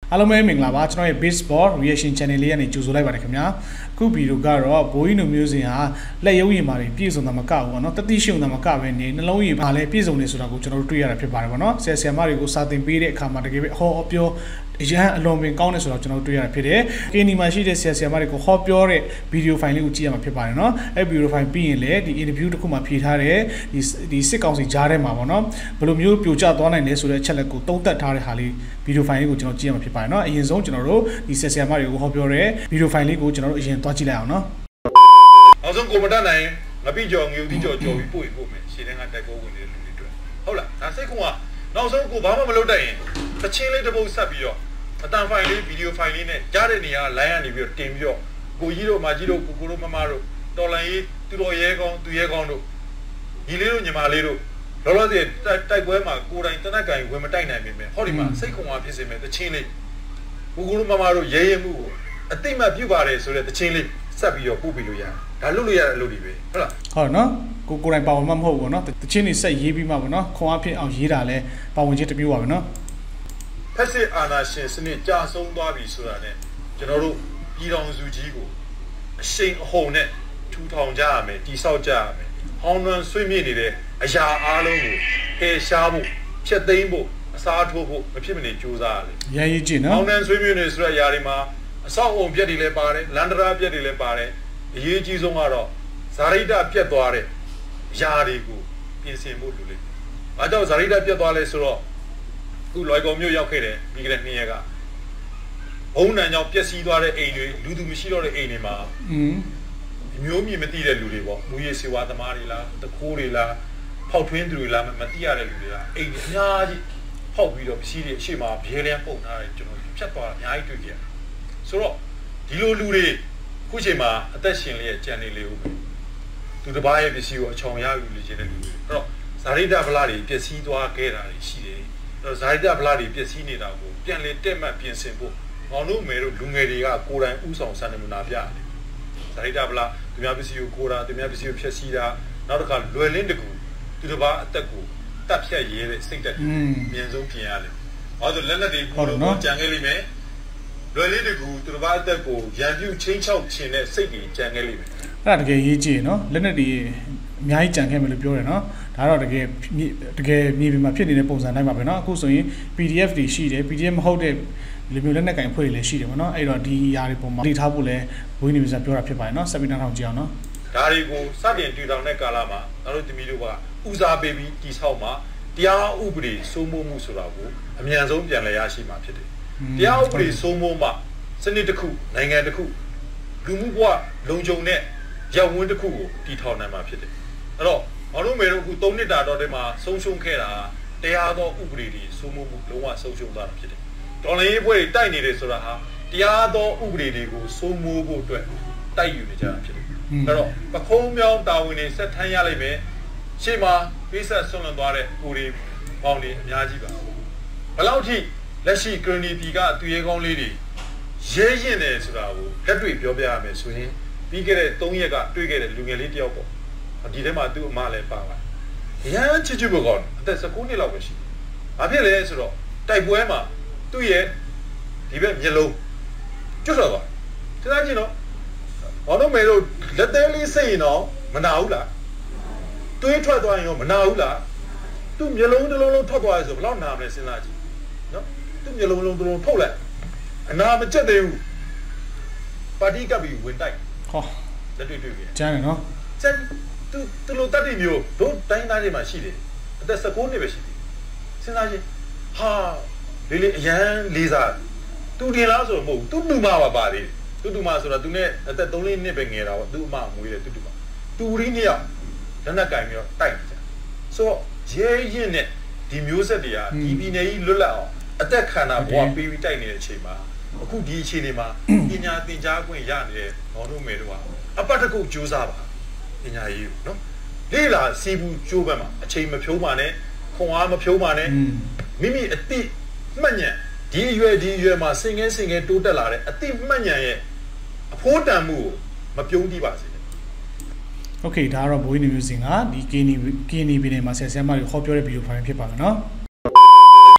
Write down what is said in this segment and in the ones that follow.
အားလုံးပဲမင်္ဂလာပါကျွန်တော်ရဲ့ Baseball Reaction Channel လေးကနေကြိုဆိုလိုက်ပါတယ်ခင်ဗျာအခုဗီဒီယိုကတော့ဘိုးကြီးတို့မျိုးစင်ဟာလက်ရုပ်ရည်မာတွေပြည့်စုံတာမကဘူးပေါ့နော်တတိရှုံတာမကပဲနေနှလုံးရည်မာလည်းပြည့်စုံနေဆိုတာကိုကျွန်တော်တို့တွေ့ရတာဖြစ်ပါတယ်ပေါ့နော်ဆရာမတွေကိုစာသင်ပေးတဲ့အခါမှာတကယ်ပဲဟောပြောအရန်အလွန်ပင်ကောင်းနေဆိုတော့ကျွန်တော်တို့တွေ့ရတာဖြစ်တယ်။ကင်းဒီမှာရှိတဲ့ဆရာမတွေကိုဟောပြောတဲ့ဗီဒီယိုဖိုင်လေးကိုကြည့်ရမှာဖြစ်ပါတယ်နော်။အဲ့ဗီဒီယိုဖိုင်ပြီးရင်လည်းဒီ interview တစ်ခုမှာဖြေထားတဲ့ဒီစစ်ကောင်စီကြားထဲမှာပေါ့နော်ဘယ်လိုမျိုးပြိုကျသွားနိုင်လဲဆိုတဲ့အချက်လက်ကိုသုံးသပ်ထားတဲ့ဟာလေးဗီဒီယိုဖိုင်လေးကိုကျွန်တော်ကြည့်ရမှာဖြစ်ပါတယ်နော်။အရင်ဆုံးကျွန်တော်တို့ဒီဆရာမတွေကိုဟောပြောတဲ့ဗီဒီယိုဖိုင်လေးကိုကျွန်တော်တို့အရင်သွားကြည့်လိုက်အောင်နော်။နောက်ဆုံးကိုမတတ်နိုင်ငါပြီးကြော်ငြူပြီးကြော်ပြီးပို့မယ်ရှင်းတဲ့ကတိုက်ပွဲဝင်နေတဲ့လူတွေတွေ့ဟုတ်လားဒါစိတ်ကွာနောက်ဆုံးကိုဘာမှမလုပ်တတ်ရင်တချင်းလေးတစ်ပုတ်ဆက်ပြီးတော့အတန်ဖိုင်လေးဗီဒီယိုဖိုင်လေးနဲ့ကြားတဲ့နေရာလိုင်းကနေပြီးတော့တင်ပြီးတော့ကိုကြီးတို့မကြီးတို့ကိုတို့မမတို့တော်လန်ရေးသူတော်ရဲကောင်းသူရဲကောင်းတို့ညီလေးတို့ညီမလေးတို့လောလောဆယ်တိုက်ပွဲမှာကိုယ်တိုင်တနက်ကင်ဝင်မတိုက်နိုင်ပေမဲ့ဟောဒီမှာစိတ်ခွန်အားဖြစ်စေမဲ့တချင်းလေးကိုတို့မမတို့ရဲရဲမှုကိုအတိမတ်ပြုပါတယ်ဆိုတဲ့တချင်းလေးဆက်ပြီးတော့ပို့ပြီးလို့ရတယ်ဒါလုပ်လို့ရတဲ့အလုပ်တွေပဲဟုတ်လားဟုတ်နော်ကိုတိုင်ပါဝင်မှမဟုတ်ဘူးနော်တချင်းနေဆက်ရေးပြီးမှပေါ့နော်ခွန်အားဖြစ်အောင်ရေးတာလဲပါဝင်ခြင်းတစ်မျိုးပါပဲနော်ဖက်စစ်အာဏာရှင်စနစ်ကြာဆုံးသွားပြီဆိုတာနဲ့ကျွန်တော်တို့ပြည်တော်စုကြီးကိုအရှိန်အဟုန်နဲ့ထူထောင်ကြရမယ်တိဆောက်ကြရမယ်ဟောင်းနှံဆွေးမြေ့နေတဲ့အရာအားလုံးကိုဖယ်ရှားဖို့ဖျက်သိမ်းဖို့အစားထိုးဖို့မဖြစ်မနေကြိုးစားရတယ်ရည်ရည်ကြည့်နော်ဟောင်းနှံဆွေးမြေ့နေဆိုတဲ့အရာတွေမှာအဆောက်အုံပြက်တွေလည်းပါတယ်လန်ဒရာပြက်တွေလည်းပါတယ်အရေးကြီးဆုံးကတော့ဇာရိတပြက်သွားတဲ့အရာတွေကိုပြင်ဆင်ဖို့လိုလိမ့်မယ်။အားကြောင့်ဇာရိတပြက်သွားလဲဆိုတော့ခုလွိုင်ကော်မြို့ရောက်ခဲ့တယ်ပြီးကြတဲ့နေ့ရက်ကဘုံနံကြောင့်ပျက်စီးသွားတဲ့အိမ်တွေလူသူမရှိတော့တဲ့အိမ်တွေမှာမျိုးမြင်မသိတဲ့လူတွေပေါ့မူရည်စေဝါသမားတွေလားတခိုးတွေလားဖောက်ထွင်းသူတွေလားမသိရတဲ့လူတွေလားအိမ်တွေအများကြီးဖောက်ပြီးတော့ပစ္စည်းတွေအရှိမဘဲလျံပုံထားတယ်ကျွန်တော်ဖြတ်သွားတာအများကြီးတွေ့ကြတယ်ဆိုတော့ဒီလိုလူတွေခုချိန်မှာအသက်ရှင်လျက်ကြံနေလေဦးမယ်သူတစ်ပါးရဲ့ပစ္စည်းကိုအချောင်ရယူလို့ခြင်းတဲ့လူတွေအဲ့တော့ဇာရိတဗလာတွေပျက်စီးသွားခဲ့တာတွေရှိတယ်အဲ့တော့ဇာရိတဗလာတွေပျက်စီးနေတာကိုပြန်လေတက်မှတ်ပြင်ဆင်ဖို့ငေါတို့မယ်တို့လူငယ်တွေကကိုယ်တိုင်ဥဆောင်စံနမူနာပြတယ်ဇာရိတဗလာသူများပစ္စည်းကိုကိုယ်တာသူများပစ္စည်းကိုဖျက်ဆီးတာနောက်တစ်ခါလွယ်လင်းတကူသူတစ်ပါးအသက်ကိုတပ်ဖြတ်ရဲတဲ့စိတ်တက်အမြင်ဆုံးပြင်ရတယ်။ဘာလို့လက်လက်တွေကိုတော့ကြံခဲ့လိမ့်မယ်လွယ်လေးတကူသူတစ်ပါးအသက်ကိုရန်ပြုချင်းချောက်ခြင်းနဲ့စိတ်ကြီးကြံခဲ့လိမ့်မယ်အဲ့ဒါတကယ်ရေးကြည့်နော်လက်နဲ့ဒီအများကြီးကြံခဲ့မယ်လို့ပြောတယ်နော်ဒါတော့တကယ်မြေပြင်မှာဖြစ်နေတဲ့ပုံစံတိုင်းပါပဲနော်အခုဆိုရင် PDF တွေရှိတယ် PDF မဟုတ်တဲ့လူမျိုးလက်နက်ကင်ဖွဲ့တွေလည်းရှိတယ်ပေါ့နော်အဲ့တော့ဒီຢာတွေပုံမှာလိထားဖို့လဲဘိုးနေမျိုးပြောတာဖြစ်ပါတယ်နော်ဆက်ပြီးနောက်ထောင်ကြည့်အောင်နော်ဒါတွေကိုစတင်တည်ထောင်တဲ့ကာလမှာကျွန်တော်တို့တမီတို့ကဦးစားပေးပြီးတိဆောက်မှာတရားဥပဒေစိုးမိုးမှုဆိုတာကိုအမြန်ဆုံးပြန်လည်ရရှိမှာဖြစ်တယ်တရားဥပဒေစိုးမိုးမှစနစ်တစ်ခုနိုင်ငံတစ်ခုလူမှုဘဝလုံခြုံတဲ့ရပ်ဝန်းတစ်ခုကိုတည်ထောင်နိုင်မှာဖြစ်တယ်အဲ့တော့ဘာလို့မဲတို့အခု3နှစ်တာတော့ဒီမှာဆုံးရှုံးခဲ့တာတရားသောဥပဒေတွေစိုးမိုးမှုလုံးဝဆုံးရှုံးသွားတာဖြစ်တယ်တော်လှန်ရေးဘွဲတွေတိုက်နေတယ်ဆိုတာဟာတရားသောဥပဒေတွေကိုစိုးမိုးဖို့အတွက်တိုက်ယူနေကြတာဖြစ်တယ်အဲ့တော့ပခုံးမြောင်းတာဝန်တွေဆက်ထမ်းရလိမ့်မယ်ရှေ့မှာပေးဆက်ဆွန့်လွန်သွားတဲ့ကိုတွေပေါင်းတွေအများကြီးပါဘယ်လောက်ထိလက်ရှိ community ကသူရဲကောင်းလေးတွေရဲရင်တယ်ဆိုတာကိုလက်တွေ့ပြောပြရမယ်ဆိုရင်ပြီးခဲ့တဲ့3ရက်ကတွေ့ခဲ့တဲ့လူငယ်လေးတယောက်ပေါ့ဒီထဲမှာသူ့အမလည်းပါပါတယ်ရမ်းချစ်ချစ်ပေါ်ကောင်းအသက်19နှစ်လောက်ပဲရှိတယ်ဘာဖြစ်လဲဆိုတော့တိုက်ပွဲမှာသူ့ရဲ့ဒီဘက်မျက်လုံးကျွတ်တော့သွားစဉ်းစားကြည့်နော်ဘာလို့မဲလို့လက်သေးလေးစိတ်ရင်တော့မနာဘူးလားတွေးထွက်သွားရင်ရောမနာဘူးလားသူ့မျက်လုံးတစ်လုံးလုံးထွက်သွားရဆိုဘယ်လောက်နာမလဲစဉ်းစားကြည့်နော်သူ့မျက်လုံးလုံးတစ်လုံးထုတ်လိုက်အနာမကျက်သေးဘူးပါတီကပ်ပြီးဝင်တိုက်ဟောလက်တွေ့တွေ့ပြန်ကျန်းတယ်နော်ကျန်းသူလိုတတ်တယ်မျိုးတို့တိုင်းသားတွေမှာရှိတယ်အသက်19နှစ်ပဲရှိတယ်စဉ်းစားကြည့်ဟာလေးအရန်လေးစားသူတင်လားဆိုတော့မဟုတ်ဘူးသူ့တူမပါသေးတယ်သူ့တူမဆိုတော့သူနဲ့အသက်3-4နှစ်ပဲငယ်တာပေါ့သူ့အမမွေးတယ်သူ့တူမတူရင်းနှစ်ယောက်လက်နက်ကင်ပြီးတော့တိုက်ကြဆိုတော့ရဲရင်နဲ့ဒီမျိုးဆက်တွေကဒီပြည်နယ်ကြီးလွတ်လပ်အောင်အသက်ခံတာဘဝပေးပြီးတိုက်နေတဲ့အချိန်မှာအခုဒီအချိန်တွေမှာပညာသင်ကြားခွင့်ရနေတဲ့ဘောတို့မယ်တို့ကအပတ်တကုတ်ကြိုးစားပါပညာရေးကိုနော်လေ့လာစီးပူးကြိုးပမ်းမှာအချိန်မဖြုံးပါနဲ့ခွန်အားမဖြုံးပါနဲ့မိမိအတိမှတ်ဉဏ်ဒီအရွယ်မှာစင်ငဲတိုးတက်လာတဲ့အတိမှတ်ဉဏ်ရဲ့အဖိုးတန်မှုကိုမပြုံးတိပါစေနဲ့โอเคဒါကတော့ဘိုးနေမျိုးစင်ကဒီကင်းနီပြည်နယ်မှာဆရာမတွေဟောပြောတဲ့ဗီဒီယိုဖိုင်ဖြစ်ပါမယ်နော်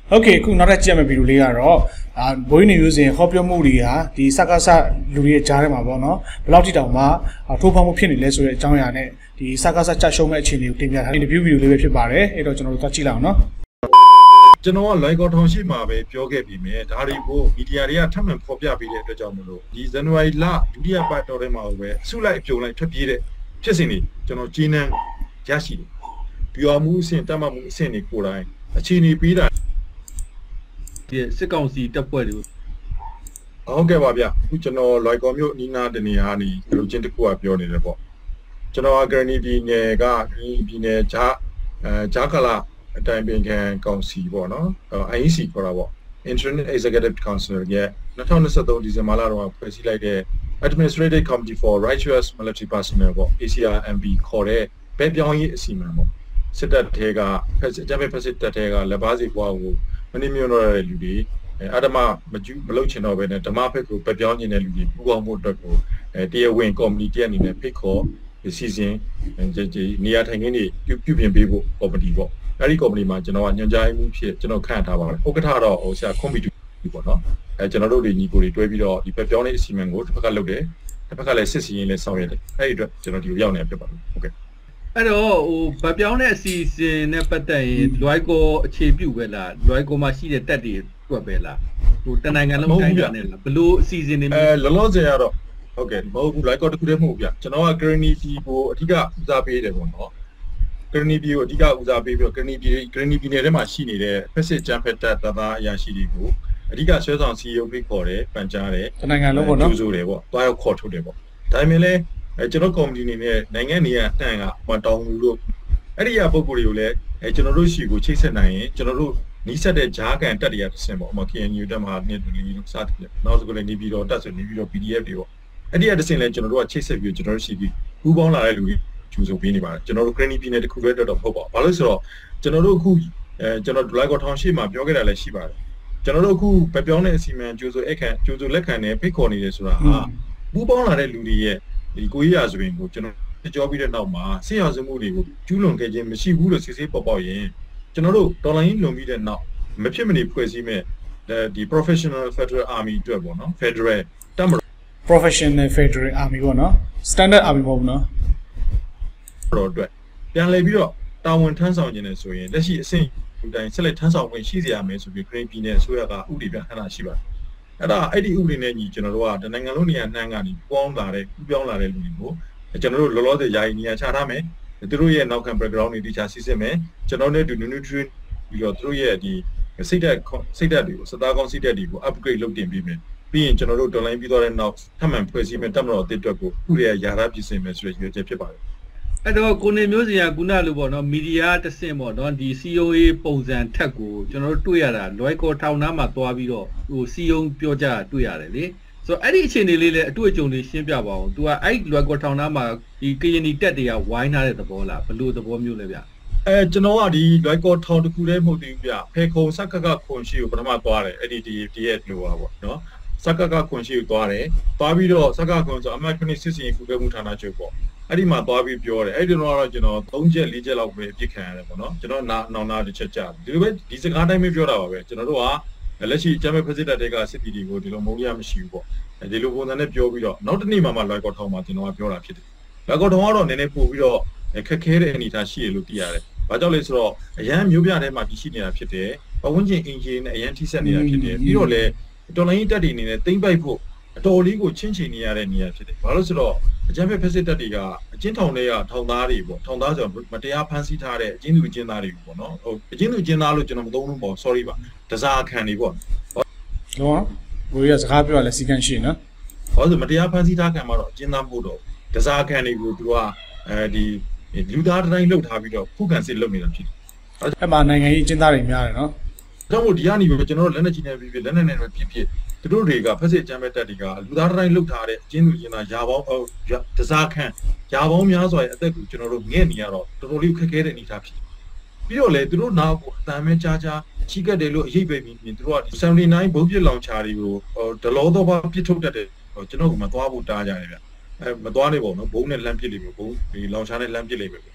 โอเคခုနောက်ထပ်ကြည့်ရမယ့်ဗီဒီယိုလေးကတော့ဘိုးကြီးနေမျိုးစဉ်ဟောပြောမှုတွေကဒီစကားစလူတွေကြားထဲမှာပေါ့နော်ဘယ်လောက်ထိတောင်မှထိုးဖောက်မှုဖြစ်နေလဲဆိုတဲ့အကြောင်းအရာနဲ့ဒီစကားစကြရှုံးမဲ့အခြေအနေကိုတင်ပြထားတဲ့ interview ဗီဒီယိုလေးပဲဖြစ်ပါတယ်အဲ့တော့ကျွန်တော်တို့သွားကြည့်လိုက်အောင်နော်ကျွန်တော်က like ကောထောင်ရှိမှာပဲပြောခဲ့ပြီးမြဲဒါတွေကိုမီဒီယာတွေကထပ်မံဖော်ပြပေးတဲ့အတွက်ကြောင့်မလို့ဒီဇန်နဝါရီလဒုတိယပတ်တော်ထဲမှာပဲအစုလိုက်အပြုံလိုက်ထွက်ပြေးတဲ့ဖြစ်စဉ်တွေကျွန်တော်ကြီးနှံရရှိတယ်ပြောမှုအဆင့်တတ်မှတ်မှုအဆင့်တွေကိုယ်တိုင်အခြေအနေပေးတာဒီစစ်ကောင်စီတပ်ဖွဲ့တွေဟုတ်ကဲ့ပါဗျအခုကျွန်တော် like ကောမျိုးနီနာတနေဟာနေလူချင်းတစ်ခုကပြောနေတယ်ပေါ့ကျွန်တော်ဂရနီပြည်နယ်ကပြည်နယ်ဂျာကာလာအတိုင်ပင်ခံကောင်စီပေါ့နော် IEC ခေါ်တာပေါ့ Interim Executive Council ရဲ့2023ဒီဇင်ဘာလတော့ဖွဲ့စည်းလိုက်တဲ့ Administrative Committee for Righteous Military Personnel ပေါ့ ACRMP ခေါ်တဲ့ဘက်ပြောင်းရေးအစီအမံပေါ့စစ်တပ်ထဲကဖက်စစ်တပ်ထဲကလက်ပါစီဘွားကိုမနှိမ့်ညွှန်းတော့တဲ့လူတွေအဓမ္မမလုပ်ချင်တော့ဘဲနဲ့ဓမ္မဖက်ကိုဘက်ပြောင်းနေတဲ့လူတွေပူးပေါင်းဖို့အတွက်ကိုတရားဝင်ကော်မတီတရက်အနေနဲ့ဖိတ်ခေါ်စီစဉ်နေရာထိုင်ခင်းတွေပြုပြင်ပေးဖို့ကော်မတီပေါ့အဲ့ဒီကော်မတီမှာကျွန်တော်ကညွှန်ကြားမှုဖြစ်ကျွန်တော်ခန့်ထားပါတယ်ဥက္ကဋ္ဌတော့ဟိုဆရာခွန်ပီတူပေါ့နော်ကျွန်တော်တို့တွေညီကိုတွေတွဲပြီးတော့ဒီဘက်ပြောင်းတဲ့အစီအမံကိုတစ်ဖက်ကလုပ်တယ်တစ်ဖက်ကလည်းစစ်စီရင်လည်းဆောင်ရွက်တယ်အဲ့ဒီအတွက်ကျွန်တော်ဒီကိုရောက်နေဖြစ်ပါတယ်ဟုတ်ကဲ့အဲ့တော့ဟိုဗပြောင်းတဲ့အစီအစဉ်နဲ့ပတ်သက်ရင်လွိုက်ကိုအခြေပြုပဲလားလွိုက်ကိုမှာရှိတဲ့တက်တွေတွက်ပဲလားဟိုတနိုင်ငံလုံးတိုင်းတာနဲ့လားဘလို့အစီအစဉ်တွေလောလောဆယ်ကတော့ဟုတ်ကဲ့မဟုတ်ဘူးလွိုက်ကိုတစ်ခုတည်းမဟုတ်ဘူးဗျကျွန်တော်က Granny ကိုအဓိကဦးစားပေးတယ်ပေါ့နော် Granny ကိုအဓိကဦးစားပေးပြီးတော့ Granny ပြည်နယ်ထဲမှာရှိနေတဲ့ Pacific Jump Pad သားအရာရှိတွေကိုအဓိကဆွဲဆောင်စီရုံးဖိတ်ခေါ်တယ်ပန်ကြားတယ်တနိုင်ငံလုံးပေါ့နော်ကျူးဆိုတယ်ပေါ့တွားရောက်ခေါ်ထုတ်တယ်ပေါ့ဒါပေမဲ့လည်းကျွန်တော်ကော်မတီအနေနဲ့နိုင်ငံနေရာတန်ကမတောင်းဘူးလို့အဲ့ဒီအပုံကိုတွေကိုလည်းကျွန်တော်တို့ရှိကိုချိတ်ဆက်နိုင်ရင်ကျွန်တော်တို့နီးစပ်တဲ့ဂျားကန်တက်တွေကတစ်ဆင့်ပေါ့အမ KNU တက်မှာနှစ်လူလူစတဲ့နောက်ဆိုလည်းနေပြီးတော့တက်ဆိုနေပြီးတော့ PDF တွေပေါ့အဲ့ဒီအတစ်ဆင့်လည်းကျွန်တော်တို့ကချိတ်ဆက်ပြီးကျွန်တော်တို့ရှိပြီးပူးပေါင်းလာတဲ့လူတွေကျူဆိုပေးနေပါတယ်ကျွန်တော်တို့ Granny ပြည်နယ်တစ်ခုပဲတော့မဟုတ်ပါဘူးဘာလို့ဆိုတော့ကျွန်တော်တို့အခုကျွန်တော် July ထောင်ရှိမှာပြောခဲ့တာလည်းရှိပါတယ်ကျွန်တော်တို့အခုဗပြောင်းတဲ့အစီအမံကျူဆိုလက်ခံနဲ့ဖိတ်ခေါ်နေတယ်ဆိုတာဟာပူးပေါင်းလာတဲ့လူတွေရဲ့ဒီကိုကြီးရာဆိုရင်ကိုကျွန်တော်ကြောပြီးတဲ့နောက်မှာဆေးရစမှုတွေကိုကျူးလွန်ခဲ့ခြင်းမရှိဘူးလို့စစ်ဆေးပေါ်ပေါက်ရင်ကျွန်တော်တို့တော်လိုင်းလွန်ပြီးတဲ့နောက်မဖြစ်မနေဖွဲ့စည်းမဲ့ဒီ Professional Federal Army အတွက်ပေါ့နော် Federal တပ်မတော် Professional Federal Army ပေါ့နော် Standard Army မဟုတ်ဘူးနော်တော့အတွက်ပြန်လည်ပြီးတော့တာဝန်ထမ်းဆောင်ခြင်းနဲ့ဆိုရင်လက်ရှိအဆင့်ဒီတိုင်းဆက်လက်ထမ်းဆောင်ခွင့်ရှိစေရမယ်ဆိုပြီး Green ပြည်နယ်အစိုးရကဥပဒေပြဋ္ဌာန်းတာရှိပါတယ်အဲ့ဒီဥပဒေနဲ့ညီကျွန်တော်တို့ကတနိုင်ငံလုံးနေရာနှမ်းကနေပေါင်းလာတဲ့ပြောင်းလာတဲ့လူတွေကိုကျွန်တော်တို့လောလောဆယ်ယာယီနေရာချထားမယ်သူတို့ရဲ့နောက်ခံ background တွေတခြားစစ်စစ်မယ်ကျွန်တော်တို့နဲ့ nutrient ပြီးတော့သူတို့ရဲ့ဒီစိတ်ဓာတ်တွေကိုစသားကောင်းစိတ်ဓာတ်တွေကို upgrade လုပ်တင်ပြီးမယ်ပြီးရင်ကျွန်တော်တို့ online ပြီးသွားတဲ့နောက်ထပ်မံဖွဲ့စည်းမယ်တက်မတော်အသစ်အတွက်ကိုဥပဒေရာရပြင်ဆင်မယ်ဆိုတဲ့ရည်ရွယ်ချက်ဖြစ်ပါတယ်အဲ့တော့ကိုနေမျိုးစရာကုနာလို့ပေါ့နော်မီဒီယာတစ်ဆင့်ပေါ့နော်ဒီ COA ပုံစံထက်ကိုကျွန်တော်တို့တွေ့ရတာလွိုက်ကောထောင်နားမှာသွားပြီးတော့ဟိုစီယုံပြောကြတွေ့ရတယ်လေဆိုတော့အဲ့ဒီအခြေအနေလေးလည်းအတွေ့အကြုံတွေရှင်းပြပါအောင် तू ကအဲ့လွိုက်ကောထောင်နားမှာဒီကရင်နီတက်တွေကဝိုင်းထားတဲ့သဘောလားဘလို့သဘောမျိုးလဲဗျကျွန်တော်ကဒီလွိုက်ကောထောင်တစ်ခုတည်းမဟုတ်သေးဘူးဗျဖေခုံစက်ကခွန်ရှိကိုပထမသွားတယ်အဲ့ဒီရဲ့လိုပါပေါ့နော်စက်ကခွန်ရှိကိုသွားပြီးတော့စက်ကခွန်ဆိုအမှတ်9စစ်စင်ဖူးမှုဌာနချုပ်ပေါ့အဲ့ဒီမှာသွားပြီးပြောတယ်အဲ့ဒီတော့ကျွန်တော်3ချက်4ချက်လောက်ပဲပြစ်ခံရတယ်ပေါ့နော်ကျွန်တော်နောင်နာတစ်ချက်ကြားဒီလိုပဲဒီစကားတိုင်းပဲပြောတာပါပဲကျွန်တော်တို့ကလက်ရှိအကြမ်းဖက်ဖက်စစ်တပ်တွေကစစ်တီတွေကိုဒီလိုမုန်းရမရှိဘူးပေါ့ဒီလိုပုံစံနဲ့ပြောပြီးတော့နောက်တစ်နေ့မှလွိုက်ကောထောင်မှာကျွန်တော်ကပြောတာဖြစ်တယ်လွိုက်ကောထောင်ကတော့နည်းနည်းပို့ပြီးတော့ခက်ခဲတဲ့အနေအထားရှိရလို့သိရတယ်ဘာကြောင့်လဲဆိုတော့အရန်မျိုးပြထဲမှာတည်ရှိနေတာဖြစ်တယ်ပတ်ဝန်းကျင်အင်ဂျင်နဲ့အရန်ထိဆက်နေတာဖြစ်တယ်ပြီးတော့လည်းတော်လိုင်းတက်တွေအနေနဲ့တိမ့်ပိုက်ဖို့အတော်လေးကိုချင်းချင်နေရတဲ့နေရာဖြစ်တယ်ဘာလို့ဆိုတော့အကြမ်းဖက်ဖက်စစ်တပ်တွေကအကျဉ်းထောင်တွေကထောင်သားတွေပေါ့ထောင်သားဆိုတော့မတရားဖမ်းဆီးထားတဲ့အကျဉ်းသူအကျဉ်းသားတွေပေါ့နော်ဟိုအကျဉ်းသူအကျဉ်းသားလို့ကျွန်တော်မသုံးလို့ပေါ့ sorry ပါတစားခံတွေပေါ့နော်ဘိုးရစကားပြောရလဲစီကန်းရှိနော်ဟောဆိုမတရားဖမ်းဆီးထားခံမှာတော့အကျဉ်းသားပို့တော့တစားခံတွေကိုသူကဒီလူသားတိုင်းလှုပ်ထားပြီးတော့ခုခံစစ်လုပ်နေတာဖြစ်တယ်အဲ့မှာနိုင်ငံရေးအကျဉ်းသားတွေများတယ်နော်ဒါကြောင့်မို့ဒီကနေပြီးကျွန်တော်တို့လက်နက်ကြီးနဲ့ပြလက်နက်နဲ့ပြသူတို့တွေကဖက်စစ်ကြမ်းမဲ့တက်တွေကလူသားတိုင်းလှုပ်ထားတဲ့အကျဉ်းသူကျဉ်းသားယာပေါင်းတစားခန့်ယာပေါင်းများစွာရဲ့အသက်ကိုကျွန်တော်တို့ငဲ့နေရတော့တော်တော်လေးခက်ခဲတဲ့အနေအထားဖြစ်ပြီးတော့လေသူတို့နောက်ကိုအတန်မဲကြားချီးကတ်တယ်လို့အရေးပဲပြီးသူတို့က79ဘုံပြစ်လောင်ချာတွေကိုဒလောတော့ပါပြစ်ထုတ်တတ်တယ်ကျွန်တော်ကမသွားဖို့တားကြတယ်ဗျမသွားနေပေါ့နော်ဘုံနဲ့လမ်းပစ်လိမ့်မယ်ဘုံဒီလောင်ချာနဲ့လမ်းပစ်လိမ့်မယ်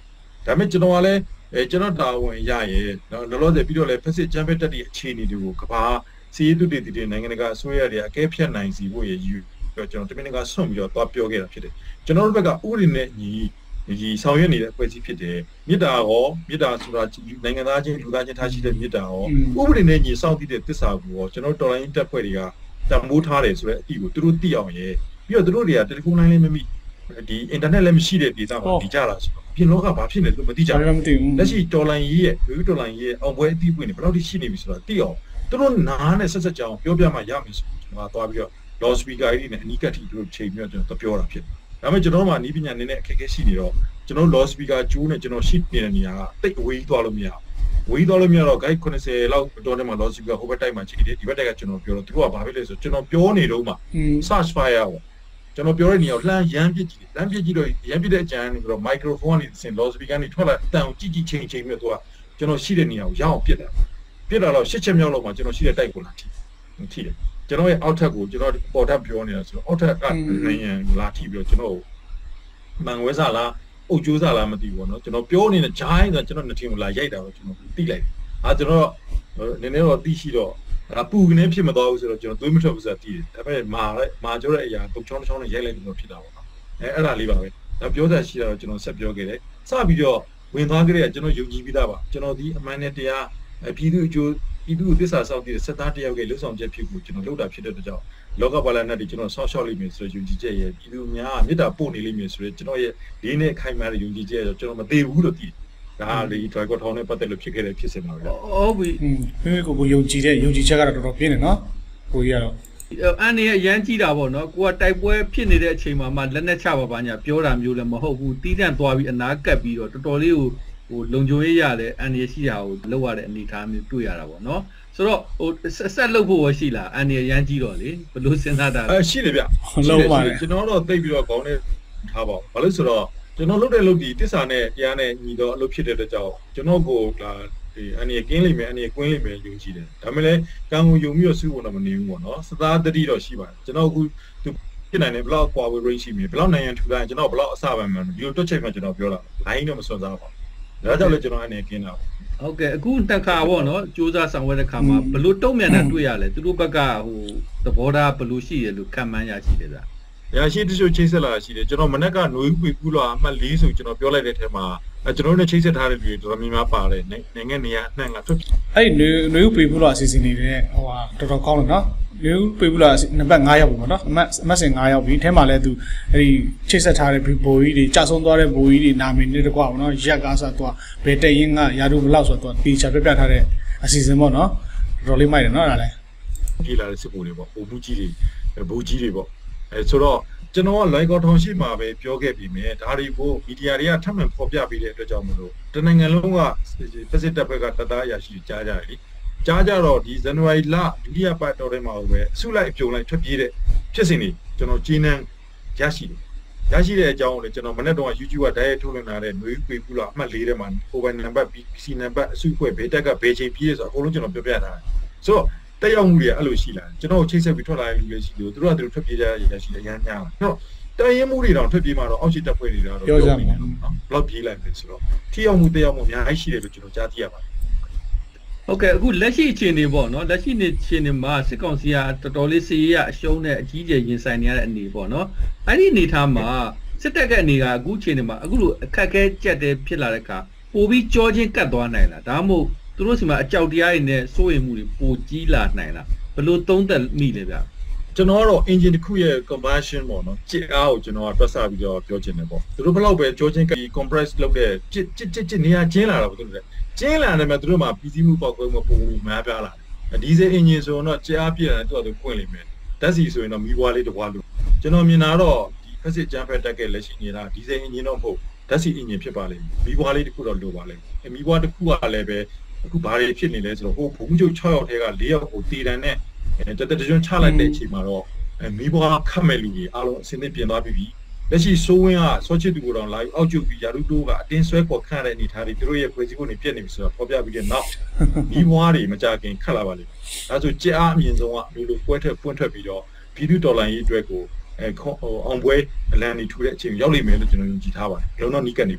ဒါပေမဲ့ကျွန်တော်ကလည်းကျွန်တော်တာဝန်ရရဲ့လောလောဆယ်ပြီးတော့လည်းဖက်စစ်ချမ်းဖက်တက်တဲ့အခြေအနေတွေကိုကဘာစီးသူတွေနိုင်ငံတကာအစိုးရတွေအကဲဖြတ်နိုင်စီဖို့ရယူပြီးတော့ကျွန်တော်တမင်တကာဆွန့်ပြီးတော့သွားပြောခဲ့တာဖြစ်တယ်ကျွန်တော်တို့ဘက်ကဥပဒေနဲ့ညီဆောင်ရွက်နေတဲ့အဖွဲ့အစည်းဖြစ်တယ်မြေတာဆိုတာနိုင်ငံသားချင်းလူသားချင်းထားရှိတဲ့မြေတာရောဥပဒေနဲ့ညီစောင့်တည်တဲ့သစ္စာကိုရောကျွန်တော်တော်လိုင်းတက်ဖွဲ့တွေကတမိုးထားတယ်ဆိုတဲ့အတီကိုသူတို့သိအောင်ရဲ့ပြီးတော့သူတို့တွေကတယ်လီဖုန်းလိုင်းလည်းမမိဒီအင်တာနက်လည်းမရှိတဲ့ဒေသမှာဒီကြတာဆိုတော့ပြင်လောကဘာဖြစ်နေလို့မသိကြဘူးလက်ရှိတော်လိုင်းရေးရဲ့လူတော်လိုင်းရေးရဲ့အောင်ပွဲအတီပွင့်နေဘယ်လောက်ထိရှိနေပြီဆိုတော့သိအောင်သူတို့နားနဲ့ဆက်ကြောင်ပြောပြမှရမယ်ဆိုကျွန်တော်သွားပြီးတော့ law speaker ကြီးနဲ့အနီးကပ်ထိတို့ချိန်ပြီးတော့ကျွန်တော်ပြောတာဖြစ်ဒါပေမဲ့ကျွန်တော်မှနီးပညာနည်းနည်းအခက်အခဲရှိနေတော့ကျွန်တော် law speaker ကျိုးနဲ့ကျွန်တော်ရှိနေတဲ့နေရာကတိတ်အဝေးသွားလို့မရဝေးသွားလို့မရတော့ guide 90လောက်တော့နေမှာ law speaker ဟိုဘက်တိုက်မှာချိန်တယ်ဒီဘက်တိုက်ကကျွန်တော်ပြောတော့သူတို့ကဘာဖြစ်လဲဆိုကျွန်တော်ပြောနေတော့မှ search fire ပေါ့ကျွန်တော်ပြောတဲ့နေရာကိုလှမ်းရမ်းပစ်ကြည့်တယ်လှမ်းပစ်ကြည့်တော့ရမ်းပစ်တဲ့အကြမ်းနေပြီးတော့ microphone ကနေစင် law speaker ကနေထွက်လာတန်ကြည့်ချိန်ပြီးတော့သူကကျွန်တော်ရှိတဲ့နေရာကိုရအောင်ပစ်တာတော့၈ချက်မြောက်လောက်မှာကျွန်တော်ရှိတဲ့တိုက်ကိုလာထိတယ်ကျွန်တော်ရဲ့အောက်ထပ်ကိုကျွန်တော်ပေါ်ထပ်ပြောနေတာဆိုတော့အောက်ထပ်ကနိုင်ငံလာထိပြီးတော့ကျွန်တော်မန်ဝဲစားလားအုတ်ကျိုးစားလားမသိဘူးပေါ့နော်ကျွန်တော်ပြောနေတဲ့ဂျိုင်းဆိုကျွန်တော်နှစ်ထင်ကိုလာရိုက်တာတော့ကျွန်တော်သိလိုက်ကျွန်တော်နည်းနည်းတော့သိရှိတော့ပူကနေဖြစ်မသွားဘူးဆိုတော့ကျွန်တော်သွေးမထွက်ဘူးဆိုတာသိတယ်ဒါပေမဲ့မာကျိုးတဲ့အရာတုတ်ချောင်းနဲ့ရိုက်လိုက်လို့ဖြစ်တာပေါ့နော်အဲ့ဒါလေးပါပဲဒါပြောတာရှိတာတော့ကျွန်တော်ဆက်ပြောခဲ့တယ်စပြီးတော့ဝင်သွားကြတဲ့ကျွန်တော်ယုံကြည်ပြီးသားပါကျွန်တော်ဒီအမှန်နဲ့တရားပြည်သူအကျိုးပြည်သူသစ္စာစောင့်တည်တဲ့စက်သားတယောက်ရဲ့လှုပ်ဆောင်ချက်ဖြစ်ကိုကျွန်တော်လုပ်တာဖြစ်တဲ့အတွက်ကြောင့်လောကပါလနဲ့ကျွန်တော်ဆော့ရှော့လိမ့်မယ်ဆိုတော့ယုံကြည်ချက်ရဲ့ပြည်သူများမေတ္တာပို့နေလိမ့်မယ်ဆိုတော့ကျွန်တော်ရဲ့ဒီနေ့ခိုင်မာတဲ့ယုံကြည်ချက်ရောကျွန်တော်မသေးဘူးလို့သိတယ်ဒါလေဒရိုက်ကောထောင်းနဲ့ပတ်သက်လို့ဖြစ်ခဲ့တဲ့ဖြစ်စဉ်ပါပဲဟုတ်ပြီမိမိကိုယုံကြည်ချက်ကတော့တော်တော်ပြင်းတယ်နော်ကိုကြီးကတော့အန်နေအရန်ကြီးတာပေါ့နော်ကိုကတိုက်ပွဲဖြစ်နေတဲ့အချိန်မှာမှလက်နဲ့ချပါညာပြောတာမျိုးလည်းမဟုတ်ဘူးတီးတန့်သွားပြီးအနာကပ်ပြီးတော့တော်တော်လေးကိုလုံခြုံရေးရတယ်အန်နေရှိတာကိုလောက်ရတဲ့အနေအထားမျိုးတွေ့ရတာပေါ့နော်ဆိုတော့ဆက်လုပ်ဖို့ရှိလားအန်နေရန်ကြီးတော့လေဘလို့စဉ်းစားတာရှိတယ်ဗျလုံးပါတယ်ကျွန်တော်တော့သိပြီးတော့ခေါင်းနဲ့ထားပါဘာလို့ဆိုတော့ကျွန်တော်လုပ်တဲ့လုပ်ဒီတစ္ဆာနဲ့တရားနဲ့ညီတော့အလုပ်ဖြစ်တဲ့အတွက်ကြောင့်ကျွန်တော်ကိုဒီအန်နေကင်းလိမ့်မယ်အန်နေကွင်းလိမ့်မယ်ယုံကြည်တယ်ဒါပေမဲ့လည်းကံကိုယုံပြီးတော့စုဖို့တော့မနေဘူးပေါ့နော်စသားတတိတော့ရှိပါတယ်ကျွန်တော်အခုသူဖြစ်နိုင်တယ်ဘလောက်ကွာဝေး range ရှိပြီဘလောက်နိုင်ငံထူတိုင်းကျွန်တော်ဘလောက်အစပန်မှန်ဒီလိုတွက်ချက်မှကျွန်တော်ပြောတာ line တော့မစွန့်စားပါဘူးဒါကြောင့်လည်းကျွန်တော်အနေနဲ့ကင်းတာဟုတ်ကဲ့အခုတက်ခါပေါ့နော်စူးစမ်းဆောင်ရွက်တဲ့ခါမှာဘလို့တုံ့ပြန်တာတွေ့ရလဲသူတို့ဘက်ကသဘောထားဘလို့ရှိရလို့ခံမှန်းရရှိတယ်ဗျရရှိတချို့ချိတ်ဆက်လာရှိတယ်ကျွန်တော်မနေ့ကຫນွေဥပူလာအမှတ်4ဆိုကျွန်တော်ပြောလိုက်တဲ့အထက်မှာကျွန်တော်တို့နဲ့ချိတ်ဆက်ထားတဲ့လူတွေတော်တော်များများပါတယ်နိုင်ငံနေရာအနှံ့ကထွက်အဲ့ຫນွေဥပူလာအစီအစဉ်နေတဲ့တော်တော်ကောင်းတယ်နော်ຫນွေဥပူလာနံပါတ်5ရောက်ပြီပေါ့နော်အမှတ်စဉ်5ရောက်ပြီအဲမှာလည်းသူအဲ့ဒီချိတ်ဆက်ထားတဲ့ဘိုးကြီးတွေကြာဆုံးသွားတဲ့ဘိုးကြီးတွေနာမည်နဲ့တကွာပေါ့နော်ရက်ကားဆိုတော့ဘယ်တရင်ကရာထူးဘလောက်ဆိုတော့တေချာပြထားတဲ့အစီအစဉ်ပေါ့နော်တော်တော်လေးမိုက်တယ်နော်ဒါလည်းကြီးလာတဲ့စစ်ဘိုးတွေပေါ့ဘိုးကြီးတွေပေါ့ဆိုတော့ကျွန်တော်ကလိုက်ကောထောင်ရှိမှာပဲပြောခဲ့ပြီးမြဲဒါတွေကိုမီဒီယာတွေကထပ်မံဖော်ပြပေးတဲ့အတွက်ကြောင့်မလို့တနိုင်ငံလုံးကဖက်စစ်တပ်ဘက်ကတသားအရာရှိကြားကြတယ်ကြားကြတော့ဒီဇန်နဝါရီလဒုတိယပတ်တော်ထဲမှာပဲအစုလိုက်အပြုံလိုက်ထွက်ပြေးတဲ့ဖြစ်စဉ်တွေကျွန်တော်ကြီးနှံရရှိတဲ့အကြောင်းကိုလည်းကျွန်တော်မနေ့တုန်းက YouTube က direct ထုတ်လွှင့်လာတဲ့ຫນွေပေကူလာအမှတ်4ထဲမှာ mobile number PC number အစုအဖွဲ့ဘေးတက်ကဘယ်ချိန်ပြေးလဲဆိုတော့အကုန်လုံးကျွန်တော်ပြောပြထားတယ်ဆိုတော့တက်ရောက်မှုတွေအဲ့လိုရှိလာကျွန်တော်ချိတ်ဆက်ပြီးထွက်လာတဲ့လူတွေရှိတယ်သူတို့ကသူတို့ထွက်ပြေးကြရရှိတယ်အများကြီးအဲ့တော့တရင်မှုတွေတောင်ထွက်ပြေးမှာတော့အောက်ရှိတက်ပွဲတွေတော့ပြောကြမှာနော်ဘလောက်ပြေးလိုက်လဲဆိုတော့ထိရောက်မှုတက်ရောက်မှုအများကြီးရှိတယ်လို့ကျွန်တော်ကြားသိရပါတယ်ဟုတ်ကဲ့အခုလက်ရှိအခြေအနေပေါ့နော်လက်ရှိအခြေအနေမှာစစ်ကောင်စီကတော်တော်လေးစီးရအရှုံးနဲ့အကြီးအကျယ်ရင်ဆိုင်နေရတဲ့အနေပေါ့နော်အဲ့ဒီအနေထားမှာစစ်တပ်ကအနေကအခုအခြေအနေမှာအခုလိုအခက်အခဲကြက်တဲ့ဖြစ်လာတဲ့အခါပိုပြီးကြောချင်းကတ်သွားနိုင်လားဒါမှမဟုတ်သူတို့စီမှာအကြောက်တရားတွေနဲ့စိုးရိမ်မှုတွေပိုကြီးလာနိုင်လားဘယ်လိုသုံးသပ်မိလဲဗျကျွန်တော်ကတော့ engine တစ်ခုရဲ့ combustion ပေါ့နော်ကြစ်အားကိုကျွန်တော်ကတွက်ဆပြီးတော့ပြောချင်တယ်ပေါ့သူတို့ဘယ်လောက်ပဲကြောချင်းကတ် compress လုပ်တဲ့ကြစ်နေရာကျင်းလာတာပေါ့သူတို့ကျင်းလာတယ်မှာသူတို့မှာပြည်စည်းမှုပေါက်ကွဲမှုပုံများပြားလာတယ်ဒီဇယ် engine ဆိုတော့ကြားပြည့်တယ်သူကပွင့်လိမ့်မယ်ဓာတ်စီဆိုရင်တော့မီးပွားလေးတစ်ပွားလို့ကျွန်တော်မြင်တာတော့ဒီဖက်စစ်ကြမ်းဖက်တက်ကလက်ရှိနေတာဒီဇယ် engine တော့မဟုတ်ဓာတ်စီ engine ဖြစ်ပါလိမ့်မယ်မီးပွားလေးတစ်ခုတော့လိုပါလိမ့်မယ်မီးပွားတစ်ခုကလည်းပဲအခုဘာတွေဖြစ်နေလဲဆိုတော့ဟိုဘုံကျုပ်6ယောက်ထဲက4ယောက်ကိုတည်တန်နဲ့တကျွန်းချလိုက်တဲ့အချိန်မှာတော့မီးပွားခတ်မဲ့လူကြီးအားလုံးအစင်းနဲ့ပြင်သွားပြီလက်ရှိစိုးဝင်းကစောချစ်သူကိုတောင်လာအောက်ကျုပ်ပြီးယာရုတိုးကအတင်းဆွဲပေါ်ခန့်တဲ့အနေထားတွေသူတို့ရဲ့ဖွဲ့စည်းပုံတွေပြည့်နေပြီဆိုတော့ဖော်ပြပြီးတဲ့နောက်မီးပွားတွေမကြခင်ခတ်လာပါလိမ့်မယ်ဒါဆိုကြက်အားအမြင့်ဆုံးကလူပွဲထွက်ဖွင့်ထွက်ပြီးတော့ပြည်သူတော်လှန်ရေးအတွက်ကိုအောင်ပွဲအလံတွေထူတဲ့အချိန်ရောက်လိမ့်မယ်လို့ကျွန်တော်ယုံကြည်ထားပါတယ်လုံးတော့နီးကပ်နေပါ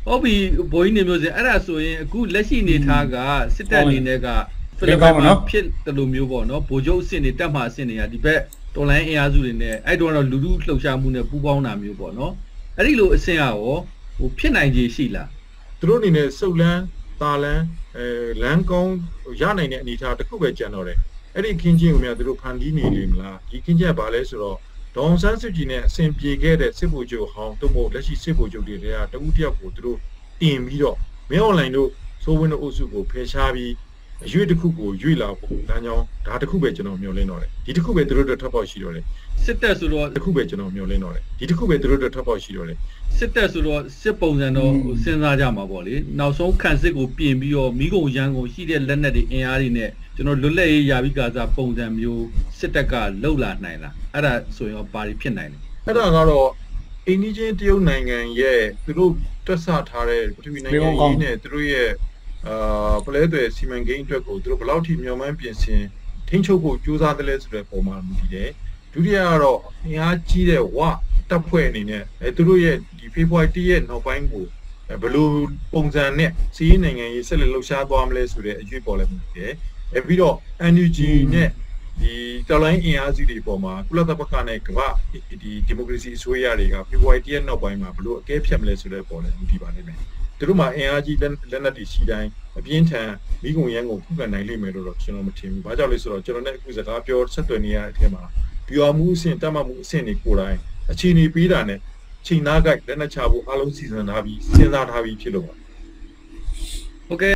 ဟုတ်ပြီဘိုးကြီးနေမျိုးစင်အဲ့ဒါဆိုရင်အခုလက်ရှိနေထားကစစ်တပ်အနေနဲ့ကဖိလစ်ပိုင်မှာဖြစ်တယ်လို့မျိုးပေါ့နော်ဗိုလ်ချုပ်အစ်စ်နေတက်မှာအစ်စ်တွေကဒီဘက်တော်လိုင်းအင်အားစုတွေနဲ့အဲ့တော့လူလူလှုပ်ရှားမှုနဲ့ပူးပေါင်းတာမျိုးပေါ့နော်အဲ့ဒီလိုအဆင့်ရောဟိုဖြစ်နိုင်ခြေရှိလားသူတို့အနေနဲ့စုပ်လန်းတာလန်းလမ်းကောင်းရနိုင်တဲ့အနေအထားတစ်ခုပဲကြံတော့တယ်အဲ့ဒီခင်းချင်းကိုများသူတို့ဖန်တီးနေလေမလားဒီခင်းချင်းကဘာလဲဆိုတော့ဒေါန်ဆန်းစုကြည်နဲ့အစဉ်ပြေခဲ့တဲ့စစ်ဗိုလ်ချုပ်ဟောင်းတို့မို့လက်ရှိစစ်ဗိုလ်ချုပ်တွေကတဦးတယောက်ကိုသူတို့တင်ပြီးတော့မင်းအွန်လိုင်းတို့စိုးဝင်းတို့အုပ်စုကိုဖယ်ရှားပြီးအရွေးတစ်ခုကိုရွေ့လာဖို့လမ်းကြောင်းဒါတစ်ခုပဲကျွန်တော်မျှော်လင့်တော့တယ်ဒီတစ်ခုပဲသူတို့ထပ်ပေါက်ရှိတော့တယ်စစ်တပ်ဆိုတော့တစ်ခုပဲကျွန်တော်မျှော်လင့်တော့တယ်ဒီတစ်ခုပဲသူတို့ထပ်ပေါက်ရှိတော့တယ်စစ်တပ်ဆိုတော့စစ်ပုံစံတော့စဉ်းစားကြမှာပေါ့လေနောက်ဆုံးခန့်စစ်ကိုပြင်ပြီးတော့မိကုန်ရန်ကုန်ရှိတဲ့လက်နက်တွေအင်အားတွေနဲ့ကျွန်တော်လွတ်လပ်ရေးယာပြီးကာစားပုံစံမျိုးစစ်တပ်ကလှုပ်လာနိုင်လားအဲ့ဒါဆိုရင်ပါရီဖြစ်နိုင်တယ်အဲ့ဒါကတော့အိန္ဒိချင်းတရုတ်နိုင်ငံရဲ့သူတို့တွက်ဆထားတဲ့ပထဝီနိုင်ငံကြီးနဲ့သူတို့ရဲ့ပလဲတွေစီမံကိန်းအတွက်ကိုသူတို့ဘယ်လောက်ထိမျှော်မှန်းပြင်ဆင်ထိန်းချုပ်ဖို့ကြိုးစားတယ်လဲဆိုတဲ့ပုံမှန်မူတည်တယ်ဒုတိယကတော့အင်အားကြီးတဲ့ဝတပ်ဖွဲ့အနေနဲ့သူတို့ရဲ့ဒီဖေဖော်ဝါရီ ရက်နောက်ပိုင်းကိုဘယ်လိုပုံစံနဲ့စီးရင်နိုင်ငံရေးဆက်လက်လှုပ်ရှားသွားမလဲဆိုတဲ့အရွေးပေါ်လဲမူတည်တယ်ပြီးတော့ NUG နဲ့ဒီတော်လိုင်းအင်အားစုတွေပေါ်မှာကုလသမဂ္ဂနဲ့ကမ္ဘာဒီဒီမိုကရေစီအစိုးရတွေကဖေဖော်ဝါရီ ရက်နောက်ပိုင်းမှာဘယ်လိုအကဲဖြတ်မလဲဆိုတဲ့ပေါ်လဲမူတည်ပါလိမ့်မယ်သူတို့မှာအင်အားကြီးလက်နက်တွေရှိတိုင်းအပြင်းထန်မိကုန်ရန်ကိုခုခံနိုင်လိမ့်မယ်လို့တော့ကျွန်တော်မထင်ဘူး။ဘာကြောင့်လဲဆိုတော့ကျွန်တော်နဲ့အခုစကားပြောဆက်သွယ်နေရတဲ့အထက်မှာဗျူဟာမှုအဆင့်တတ်မှတ်မှုအဆင့်တွေကိုယ်တိုင်အခြေအနေပေးတာနဲ့ချိန်နာကိုက်လက်နက်ချဖို့အားလုံးစီစဉ်ထားပြီးစဉ်းစားထားပြီးဖြစ်လို့ပါ။ Okay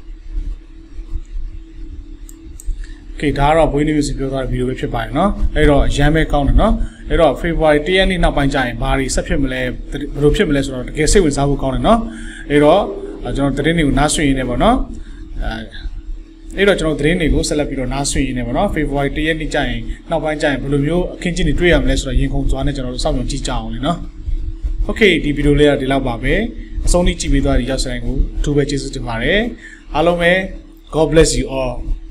ဒါကတော့ဘွေးနေမျိုးစီပြောထားတဲ့ဗီဒီယိုပဲဖြစ်ပါတယ်เนาะအဲ့တော့ရမ်းပဲကောင်းတယ်เนาะအဲ့တော့ February 1 ရက်နေ့နောက်ပိုင်းကျရင်ဘာတွေဆက်ဖြစ်မလဲဘယ်လိုဖြစ်မလဲဆိုတော့တကယ်စိတ်ဝင်စားဖို့ကောင်းတယ်เนาะအဲ့တော့ကျွန်တော်သတင်းတွေကိုနားဆွင့်ရင်းနေပေါ့เนาะအဲ့တော့ကျွန်တော်သတင်းတွေကိုဆက်လက်ပြီးတော့နားဆွင့်ရင်းနေပေါ့เนาะ February 1 ရက်နေ့ကျရင်နောက်ပိုင်းကျရင်ဘယ်လိုမျိုးအခင်းကျင်းတွေတွေ့ရမလဲဆိုတော့ရင်ခုန်သွားနဲ့ကျွန်တော်တို့စောင့်မျှော်ကြည့်ကြအောင်လေเนาะ Okay ဒီဗီဒီယိုလေးကဒီလောက်ပါပဲအဆုံးထိကြည့်ပေးသွားတဲ့ရောက်စတိုင်းကိုအထူးပဲကျေးဇူးတင်ပါတယ်အားလုံးပဲ God bless you all